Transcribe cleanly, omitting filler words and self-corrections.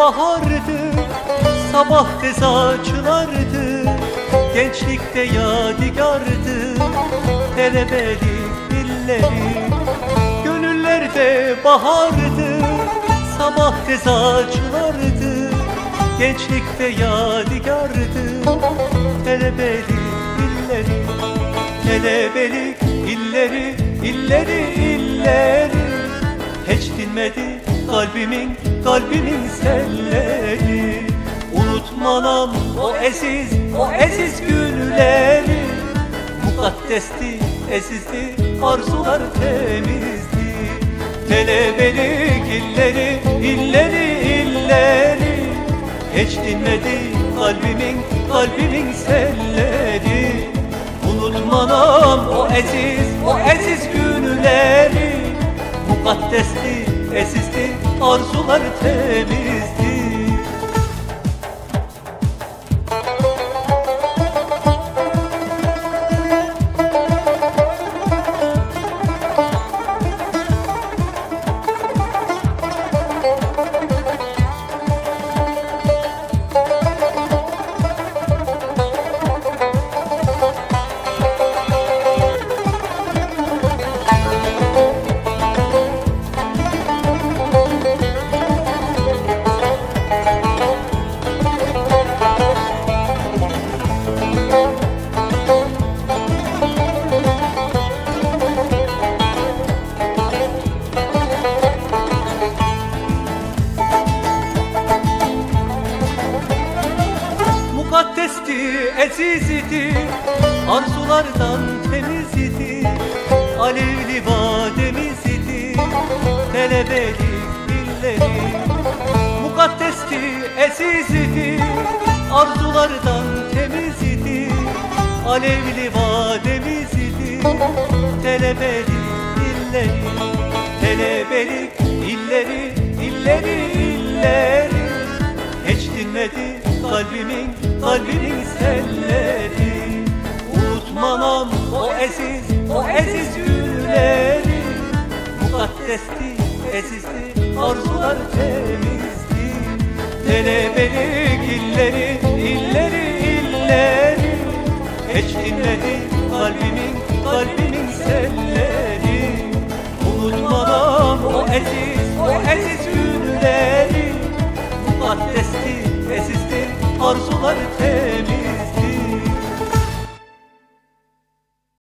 bahardı, sabah tez açılardı, gençlikte yadigardı, telebelik dilleri. Gönüllerde bahardı, sabah tez açılardı, gençlikte yadigardı, telebelik illeri. Telebelik illeri, illeri, illeri, hiç dinmedi kalbimin selleri. Unutmanam o eziz günleri, mukaddesti, ezizdi, arzular temizdi. Telebelik illeri, illeri, illeri, hiç dinmedi kalbimin selleri. Unutmanam o eziz günleri, mukaddesti, ezizdi, arzular temizdi. Mukaddesti, ezizdi, arzulardan temizdi, alevli vademizdi, telebelik illeri. Mukaddesti, ezizdi, arzulardan temizdi, alevli vademizdi, telebelik illeri. Telebelik illeri, illeri, illeri, hiç dinmedi kalbimin selleri. Unutmanam o eziz günleri, mukaddesti, ezizdi, arzular temizdi. Telebelik illeri, illeri, illeri, hiç dinmedi kalbimin selleri. Unutmanam o eziz günleri, mukaddesti, ezizdi, arzular temiz.